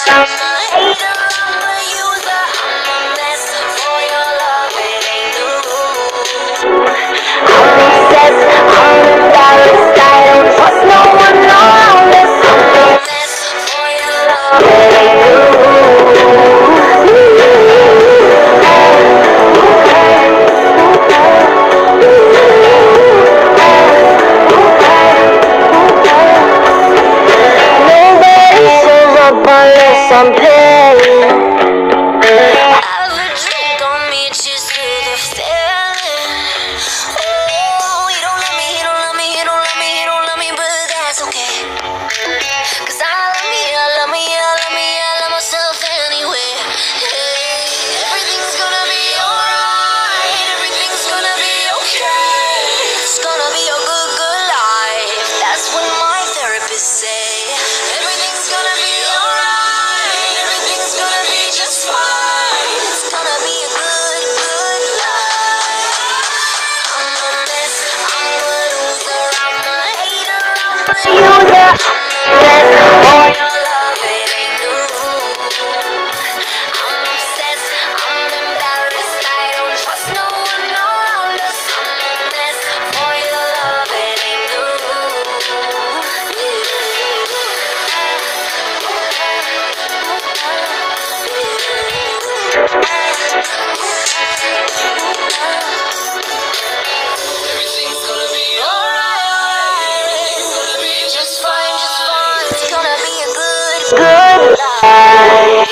I'm a hater, I'm a user, I'm a mess for your love, it ain't new. I'm obsessed, I'm embarrassed, I don't trust no one around us. I'm a mess for your love, it nobody shows up unless I'm paying. Have a drink on me just to the feeling. Oh, he don't love me, he don't love me, he don't love me, he don't love me, but that's okay. Cause I love me, I love me, I love me, I love myself anyway. Hey, everything's gonna be alright, everything's gonna be okay. It's gonna be a good, good life. That's what my therapist say. Everything's gonna be alright, everything's gonna be just fine. It's gonna be a good, good life. I'm a mess, I'm a loser, I'm a hater, I'm a user, I'm a mess for your love, it ain't new. I'm obsessed, I'm embarrassed, I don't trust no one around us. I'm a mess for your love, it ain't everything's gonna be alright. It's gonna be just fine, just fine. It's gonna be a good, good life.